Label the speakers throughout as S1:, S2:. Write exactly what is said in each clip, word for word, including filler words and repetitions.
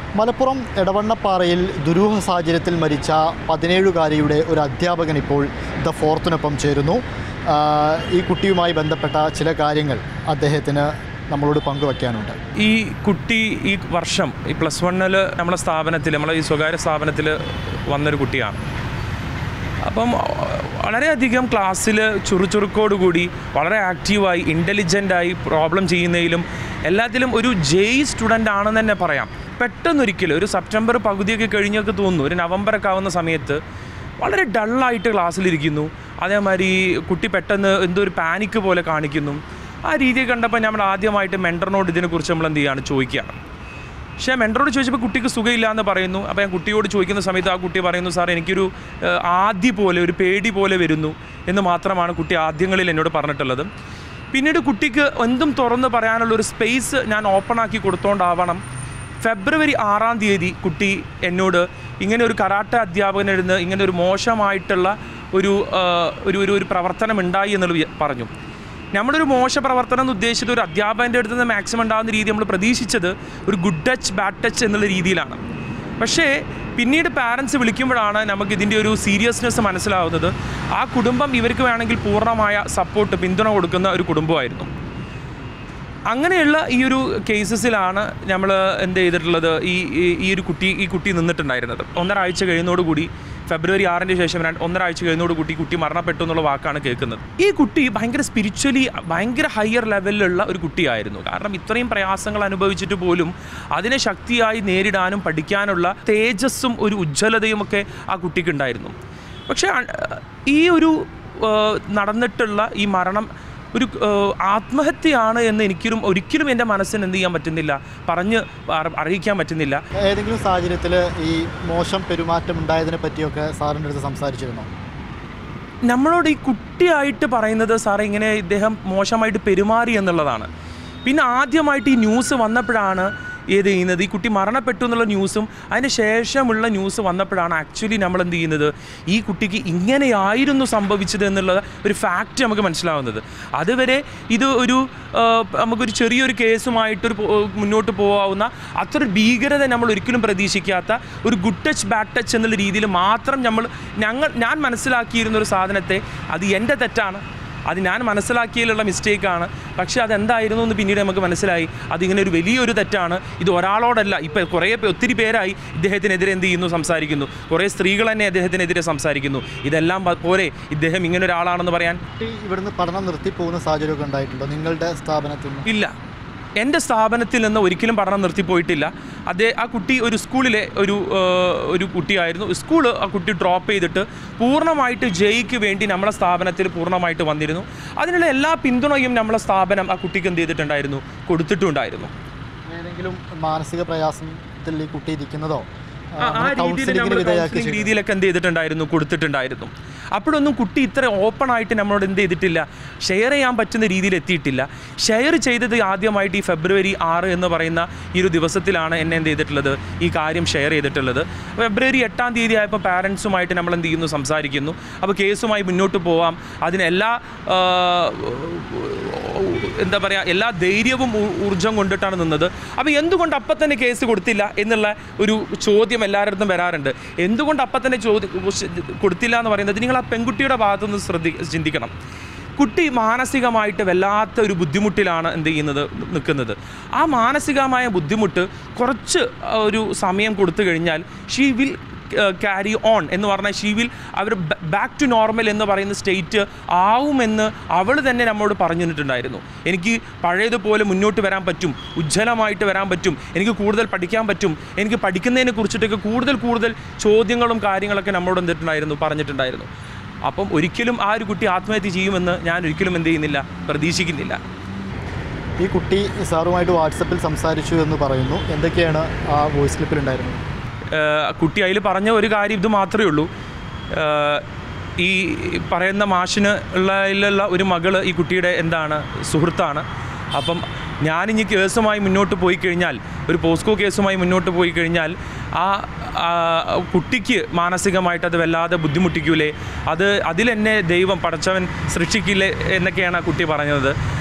S1: മലപ്പുറം എടവണ്ണപ്പാറയിൽ ദുരൂഹ സാഹചര്യത്തിൽ മരിച്ച പതിനേഴുകാരിയുടെ ഒരു അധ്യാപകൻ ഇപ്പോൾ ദ ഫോർത്തിനൊപ്പം ചേരുന്നു. ഈ കുട്ടിയുമായി ബന്ധപ്പെട്ട ചില കാര്യങ്ങൾ അദ്ദേഹത്തിന് നമ്മളോട് പങ്കുവയ്ക്കാനുണ്ട്.
S2: ഈ കുട്ടി ഈ വർഷം ഈ പ്ലസ് വണ്ണിൽ നമ്മളെ സ്ഥാപനത്തിൽ നമ്മളെ ഈ സ്വകാര്യ സ്ഥാപനത്തിൽ വന്നൊരു കുട്ടിയാണ്. അപ്പം വളരെയധികം ക്ലാസ്സിൽ ചുറുചുറുക്കോടുകൂടി വളരെ ആക്റ്റീവായി ഇൻ്റലിജൻ്റായി പ്രോബ്ലം ചെയ്യുന്നതിലും എല്ലാത്തിലും ഒരു ജെയ് സ്റ്റുഡൻ്റ് ആണെന്ന് തന്നെ പറയാം. പെട്ടെന്നൊരിക്കലും ഒരു സെപ്റ്റംബർ പകുതിയൊക്കെ കഴിഞ്ഞൊക്കെ തോന്നുന്നു, ഒരു നവംബറൊക്കെ ആവുന്ന സമയത്ത് വളരെ ഡള്ളായിട്ട് ക്ലാസ്സിലിരിക്കുന്നു. അതേമാതിരി കുട്ടി പെട്ടെന്ന് എന്തോ ഒരു പാനിക്ക് പോലെ കാണിക്കുന്നു. ആ രീതി കണ്ടപ്പോൾ നമ്മൾ ആദ്യമായിട്ട് മെൻറ്ററിനോട് ഇതിനെക്കുറിച്ച് നമ്മൾ എന്ത് ചെയ്യുകയാണ് ചോദിക്കുകയാണ്. പക്ഷേ മെൻറ്ററോട് ചോദിച്ചപ്പോൾ കുട്ടിക്ക് സുഖമില്ല എന്ന് പറയുന്നു. അപ്പോൾ ഞാൻ കുട്ടിയോട് ചോദിക്കുന്ന സമയത്ത് ആ കുട്ടി പറയുന്നു, സാർ എനിക്കൊരു ആദ്യ പോലെ ഒരു പേടി പോലെ വരുന്നു എന്ന് മാത്രമാണ് കുട്ടി ആദ്യങ്ങളിൽ എന്നോട് പറഞ്ഞിട്ടുള്ളത്. പിന്നീട് കുട്ടിക്ക് എന്തും തുറന്ന് പറയാനുള്ളൊരു സ്പേസ് ഞാൻ ഓപ്പണാക്കി കൊടുത്തോണ്ടാവണം ഫെബ്രുവരി ആറാം തീയതി കുട്ടി എന്നോട് ഇങ്ങനെ ഒരു കരാട്ടെ അധ്യാപകനിരുന്ന് ഇങ്ങനെ ഒരു മോശമായിട്ടുള്ള ഒരു ഒരു ഒരു പ്രവർത്തനം ഉണ്ടായി എന്നുള്ളത് പറഞ്ഞു. നമ്മളൊരു മോശ പ്രവർത്തനം എന്ന് ഉദ്ദേശിച്ചത് ഒരു അധ്യാപകൻ്റെ അടുത്ത് നിന്ന് മാക്സിമം ഉണ്ടാകുന്ന രീതി നമ്മൾ പ്രതീക്ഷിച്ചത് ഒരു ഗുഡ് ടച്ച് ബാഡ് ടച്ച് എന്നുള്ള രീതിയിലാണ്. പക്ഷേ പിന്നീട് പാരൻസ് വിളിക്കുമ്പോഴാണ് നമുക്ക് ഇതിൻ്റെ ഒരു സീരിയസ്നെസ് മനസ്സിലാവുന്നത്. ആ കുടുംബം ഇവർക്ക് വേണമെങ്കിൽ പൂർണ്ണമായ സപ്പോർട്ട് പിന്തുണ കൊടുക്കുന്ന ഒരു കുടുംബമായിരുന്നു. അങ്ങനെയുള്ള ഈ ഒരു കേസസിലാണ് നമ്മൾ എന്ത് ചെയ്തിട്ടുള്ളത്, ഈ ഈ ഒരു കുട്ടി ഈ കുട്ടി നിന്നിട്ടുണ്ടായിരുന്നത്. ഒന്നരാഴ്ച കഴിയുന്നതോടുകൂടി ഫെബ്രുവരി ആറിന് ശേഷം ഒന്നരാഴ്ച കഴിയുന്നതോടുകൂടി കുട്ടി മരണപ്പെട്ടു എന്നുള്ള വാക്കാണ് കേൾക്കുന്നത്. ഈ കുട്ടി ഭയങ്കര സ്പിരിച്വലി ഭയങ്കര ഹയർ ലെവലിലുള്ള ഒരു കുട്ടിയായിരുന്നു. കാരണം ഇത്രയും പ്രയാസങ്ങൾ അനുഭവിച്ചിട്ട് പോലും അതിനെ ശക്തിയായി നേരിടാനും പഠിക്കാനുള്ള തേജസ്സും ഒരു ഉജ്ജ്വലതയും ഒക്കെ ആ കുട്ടിക്കുണ്ടായിരുന്നു. പക്ഷേ ഈ ഒരു നടന്നിട്ടുള്ള ഈ മരണം ഒരു ആത്മഹത്യയാണ് എന്ന് എനിക്കൊരു ഒരിക്കലും എൻ്റെ മനസ്സിന് എന്ത് ചെയ്യാൻ പറ്റുന്നില്ല, പറഞ്ഞ് അറിയിക്കാൻ പറ്റുന്നില്ല.
S1: ഏതെങ്കിലും സാഹചര്യത്തിൽ ഈ മോശം പെരുമാറ്റം ഉണ്ടായതിനെ പറ്റിയൊക്കെ സാറിൻ്റെ അടുത്ത് സംസാരിച്ചിരുന്നോ?
S2: നമ്മളോട് ഈ കുട്ടിയായിട്ട് പറയുന്നത് സാറേ ഇങ്ങനെ ഇദ്ദേഹം മോശമായിട്ട് പെരുമാറി എന്നുള്ളതാണ്. പിന്നെ ആദ്യമായിട്ട് ഈ ന്യൂസ് വന്നപ്പോഴാണ് ഏത് ചെയ്യുന്നത്, ഈ കുട്ടി മരണപ്പെട്ടു എന്നുള്ള ന്യൂസും അതിന് ശേഷമുള്ള ന്യൂസ് വന്നപ്പോഴാണ് ആക്ച്വലി നമ്മൾ എന്ത് ചെയ്യുന്നത്, ഈ കുട്ടിക്ക് ഇങ്ങനെയായിരുന്നു സംഭവിച്ചത് എന്നുള്ള ഒരു ഫാക്റ്റ് നമുക്ക് മനസ്സിലാവുന്നത്. അതുവരെ ഇത് ഒരു നമുക്കൊരു ചെറിയൊരു കേസുമായിട്ടൊരു മുന്നോട്ട് പോകാവുന്ന അത്ര ഭീകരത നമ്മൾ ഒരിക്കലും പ്രതീക്ഷിക്കാത്ത ഒരു ഗുഡ് ടച്ച് ബാഡ് ടച്ച് എന്നുള്ള രീതിയിൽ മാത്രം നമ്മൾ ഞങ്ങൾ ഞാൻ മനസ്സിലാക്കിയിരുന്നൊരു സാധനത്തെ അത് എൻ്റെ തെറ്റാണ്, അത് ഞാൻ മനസ്സിലാക്കിയതിലുള്ള മിസ്റ്റേക്കാണ്. പക്ഷേ അതെന്തായിരുന്നു എന്ന് പിന്നീട് നമുക്ക് മനസ്സിലായി. അതിങ്ങനെ ഒരു വലിയൊരു തെറ്റാണ്. ഇത് ഒരാളോടല്ല, ഇപ്പോൾ കുറേ ഒത്തിരി പേരായി ഇദ്ദേഹത്തിനെതിരെ എന്ത് ചെയ്യുന്നു സംസാരിക്കുന്നു. കുറേ സ്ത്രീകൾ തന്നെ അദ്ദേഹത്തിനെതിരെ സംസാരിക്കുന്നു. ഇതെല്ലാം പോരെ ഇദ്ദേഹം ഇങ്ങനെ ഒരാളാണെന്ന് പറയാൻ?
S1: ഇവിടുന്ന് പഠനം നിർത്തി പോകുന്ന സാഹചര്യമൊക്കെ ഉണ്ടായിട്ടുണ്ടോ നിങ്ങളുടെ സ്ഥാപനത്തിൽ?
S2: ഇല്ല, എൻ്റെ സ്ഥാപനത്തിൽ നിന്ന് ഒരിക്കലും പഠനം നിർത്തിപ്പോയിട്ടില്ല. അതേ ആ കുട്ടി ഒരു സ്കൂളിലെ ഒരു ഒരു കുട്ടിയായിരുന്നു. സ്കൂൾ ആ കുട്ടി ഡ്രോപ്പ് ചെയ്തിട്ട് പൂർണ്ണമായിട്ട് ജെയ്ക്ക് വേണ്ടി നമ്മളെ സ്ഥാപനത്തിൽ പൂർണ്ണമായിട്ട് വന്നിരുന്നു. അതിനുള്ള എല്ലാ പിന്തുണയും നമ്മളെ സ്ഥാപനം ആ കുട്ടിക്ക് എന്ത് ചെയ്തിട്ടുണ്ടായിരുന്നു, കൊടുത്തിട്ടുണ്ടായിരുന്നു.
S1: ഏതെങ്കിലും മാനസിക പ്രയാസത്തിൽ ഈ കുട്ടി ഇരിക്കുന്നതോ
S2: ആ രീതിയിൽ നമ്മൾ കൗൺസിലിംഗ് രീതിയിലൊക്കെ എന്ത് ചെയ്തിട്ടുണ്ടായിരുന്നു, കൊടുത്തിട്ടുണ്ടായിരുന്നു. അപ്പോഴൊന്നും കുട്ടി ഇത്ര ഓപ്പണായിട്ട് നമ്മളോട് എന്ത് ചെയ്തിട്ടില്ല, ഷെയർ ചെയ്യാൻ പറ്റുന്ന രീതിയിൽ എത്തിയിട്ടില്ല. ഷെയർ ചെയ്തത് ആദ്യമായിട്ട് ഈ ഫെബ്രുവരി ആറ് എന്ന് പറയുന്ന ഈ ഒരു ദിവസത്തിലാണ് എന്നെ എന്ത് ചെയ്തിട്ടുള്ളത്, ഈ കാര്യം ഷെയർ ചെയ്തിട്ടുള്ളത്. ഫെബ്രുവരി എട്ടാം തീയതി ആയപ്പോൾ പാരൻസുമായിട്ട് നമ്മൾ എന്ത് ചെയ്യുന്നു, സംസാരിക്കുന്നു. അപ്പോൾ കേസുമായി മുന്നോട്ട് പോവാം, അതിനെല്ലാ എന്താ പറയുക എല്ലാ ധൈര്യവും ഊർജ്ജം കൊണ്ടിട്ടാണ് നിന്നത്. അപ്പോൾ എന്തുകൊണ്ട് അപ്പം തന്നെ കേസ് കൊടുത്തില്ല എന്നുള്ള ഒരു ചോദ്യം എല്ലാവരുടെ അടുത്തും വരാറുണ്ട്. എന്തുകൊണ്ട് അപ്പം തന്നെ ചോദ്യം കൊടുത്തില്ല എന്ന് പറയുന്നത് നിങ്ങൾ ആ പെൺകുട്ടിയുടെ ഭാഗത്തുനിന്ന് ശ്രദ്ധി ചിന്തിക്കണം. കുട്ടി മാനസികമായിട്ട് വല്ലാത്ത ഒരു ബുദ്ധിമുട്ടിലാണ് എന്ത് ചെയ്യുന്നത് നിൽക്കുന്നത്. ആ മാനസികമായ ബുദ്ധിമുട്ട് കുറച്ച് ഒരു സമയം കൊടുത്തു കഴിഞ്ഞാൽ ഷീ വിൽ ക്യാരി ഓൺ എന്ന് പറഞ്ഞാൽ ഷീ വിൽ അവർ ബാക്ക് ടു നോർമൽ എന്ന് പറയുന്ന സ്റ്റേറ്റ് ആവുമെന്ന് അവൾ തന്നെ നമ്മോട് പറഞ്ഞിട്ടുണ്ടായിരുന്നു. എനിക്ക് പഴയതുപോലെ മുന്നോട്ട് വരാൻ പറ്റും, ഉജ്ജ്വലമായിട്ട് വരാൻ പറ്റും, എനിക്ക് കൂടുതൽ പഠിക്കാൻ പറ്റും, എനിക്ക് പഠിക്കുന്നതിനെ കുറിച്ചിട്ടൊക്കെ കൂടുതൽ കൂടുതൽ ചോദ്യങ്ങളും കാര്യങ്ങളൊക്കെ നമ്മളോട് എന്തിട്ടുണ്ടായിരുന്നു പറഞ്ഞിട്ടുണ്ടായിരുന്നു. അപ്പം ഒരിക്കലും ആ ഒരു കുട്ടി ആത്മഹത്യ ചെയ്യുമെന്ന് ഞാൻ ഒരിക്കലും എന്ത് ചെയ്യുന്നില്ല, പ്രതീക്ഷിക്കുന്നില്ല.
S1: ഈ കുട്ടി സാറുമായിട്ട് വാട്സപ്പിൽ സംസാരിച്ചു എന്ന് പറയുന്നു. എന്തൊക്കെയാണ് ആ വോയിസ് ക്ലിപ്പിൽ ഉണ്ടായിരുന്നത്?
S2: കുട്ടി അതിൽ പറഞ്ഞ ഒരു കാര്യം ഇത് മാത്രമേ ഉള്ളൂ. ഈ പറയുന്ന മാഷിന് ഉള്ള ഒരു മകള് ഈ കുട്ടിയുടെ എന്താണ് സുഹൃത്താണ്. അപ്പം ഞാനിനി കേസുമായി മുന്നോട്ട് പോയി കഴിഞ്ഞാൽ, ഒരു പോസ്കോ കേസുമായി മുന്നോട്ട് പോയി കഴിഞ്ഞാൽ ആ കുട്ടിക്ക് മാനസികമായിട്ട് അത് വല്ലാതെ ബുദ്ധിമുട്ടിക്കൂലേ, അത് അതിലെന്നെ ദൈവം പടച്ചവൻ സൃഷ്ടിക്കില്ലേ എന്നൊക്കെയാണ് ആ കുട്ടി പറഞ്ഞത്.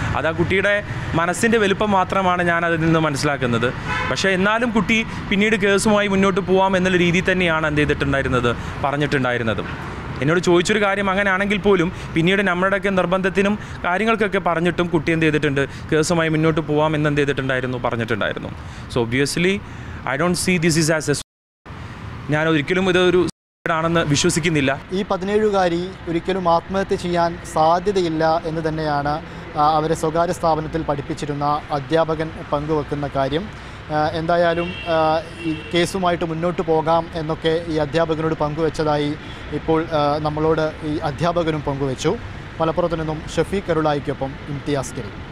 S2: അത് ആ കുട്ടിയുടെ മനസ്സിൻ്റെ വലുപ്പം മാത്രമാണ് ഞാൻ അതിൽ നിന്ന് മനസ്സിലാക്കുന്നത്. പക്ഷേ എന്നാലും കുട്ടി പിന്നീട് കേസുമായി മുന്നോട്ട് പോകാം എന്നുള്ള രീതിയിൽ തന്നെയാണ് എന്ത് ചെയ്തിട്ടുണ്ടായിരുന്നത്, പറഞ്ഞിട്ടുണ്ടായിരുന്നത്. എന്നോട് ചോദിച്ചൊരു കാര്യം അങ്ങനെയാണെങ്കിൽ പോലും പിന്നീട് നമ്മുടെയൊക്കെ നിർബന്ധത്തിനും കാര്യങ്ങൾക്കൊക്കെ പറഞ്ഞിട്ടും കുട്ടി എന്ത് ചെയ്തിട്ടുണ്ട്, കേസുമായി മുന്നോട്ട് പോകാം എന്ന് എന്ത് ചെയ്തിട്ടുണ്ടായിരുന്നു, പറഞ്ഞിട്ടുണ്ടായിരുന്നു. So obviously I don't see this is as a, ഞാൻ ഒരിക്കലും ഇതൊരു ആണെന്ന് വിശ്വസിക്കുന്നില്ല.
S1: ഈ പതിനേഴുകാരി ഒരിക്കലും ആത്മഹത്യ ചെയ്യാൻ സാധ്യതയില്ല എന്ന് തന്നെയാണ് അവരെ സ്വകാര്യ സ്ഥാപനത്തിൽ പഠിപ്പിച്ചിരുന്ന അധ്യാപകൻ പങ്കുവെക്കുന്ന കാര്യം. എന്തായാലും ഈ കേസുമായിട്ട് മുന്നോട്ട് പോകാം എന്നൊക്കെ ഈ അധ്യാപകനോട് പങ്കുവെച്ചതായി ഇപ്പോൾ നമ്മളോട് ഈ അധ്യാപകനും പങ്കുവെച്ചു. മലപ്പുറത്തു നിന്നും ഷഫീഖ് കരുളായിക്കൊപ്പം ഇംതിയാസ് കരീം.